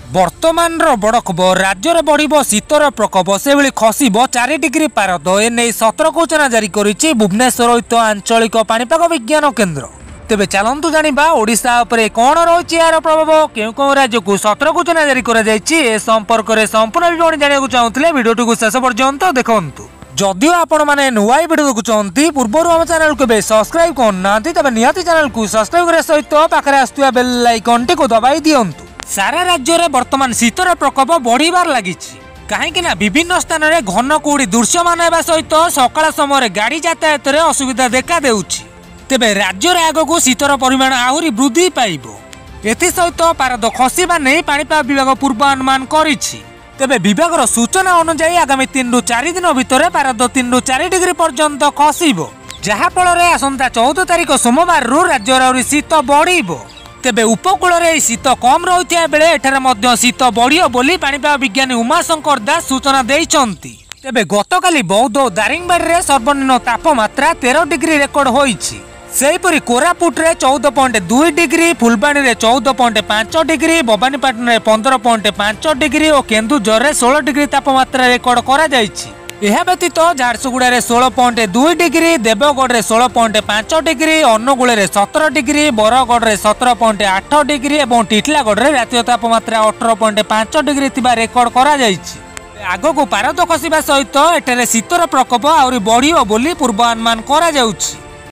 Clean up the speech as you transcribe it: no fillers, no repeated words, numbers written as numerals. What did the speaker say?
वर्तमान बड़ खबर राज्य में बढ़ शीतर प्रकोप से खसब 4 डिग्री पारद एने सतर्क सूचना जारी करिछि भुवनेश्वर स्थित आंचलिक पाणीपाग विज्ञान केन्द्र। तेबे चलंतु जानिबा ओडिशा उपरे कोन रहिछि यार प्रभाव केउ राज्य को सतर्क सूचना जारी करा जायछि ए संपर्क में संपूर्ण विवरण जानिବାକୁ चाहुथिले भिडियोटी को शेष पर्यंत देखंतु। जदिओ आपण माने नुआ भिडियो देखुचंती पूर्वरु हम चैनल को बे सब्सक्राइब करनांती तबे निहाती चैनल को सब्सक्राइब करे सहित पाखरे आस्तुया बेल आइकन टी को दबाई दियंतु। सारा राज्य में वर्तमान शीतर प्रकोप बढ़िबार लागिछि कहीं विभिन्न स्थान में घन कुहुड़ी दृश्यमान होगा सहित सकाळ समय गाड़ी यातायात में असुविधा देखा देउछि। तेबे राज्य में आगक शीतर परिमाण आहुरी वृद्धि पाइबो एसहित पारद खसिबा नहीं पाणीपाग विभाग पूर्वानुमान करिछि। तेबे विभाग सूचना अनुसार आगामी 3 रु 4 दिन भितर पारद 3 रु 4 डिग्री पर्यंत खसिबो जहाँफल आसंता 14 तारिख सोमवार राज्य शीत बढ़िबो। तेबे उपकूल में शीत कम रही बेले एठारे मध्य शीत बढ़ियो बोली पाणीपाग विज्ञानी उमाशंकर दास सूचना देइछंती। तेबे गतकाली बौद्ध और दारिंगबाड़ी में सर्वनिम्न तापमात्रा 13 डिग्री रेकर्ड होइछि। सेहीपरि कोरापुट रे 14.2 डिग्री, फुलबाणी रे 14.5 डिग्री, भवानीपाटना रे 15.5 डिग्री और केन्दुझर रे 16 डिग्री तापमात्रा रेकर्ड करा जाइछि। यह व्यतीत झारसुगुड़ा रे 16.2 डिग्री, देवगढ़ रे 16.5 डिग्री, अनुगुल रे 17 डिग्री, बरगढ़ रे 17.8 डिग्री और टिटलागढ़ रे रात्रि तापमात्रा 18.5 डिग्री थिबा रेकर्ड करा जाइछि। आगको पारद खसिबा सहित एठारे शीतर प्रकोप आउरी बढ़ियो बोली पूर्वानुमान करा जाउछि।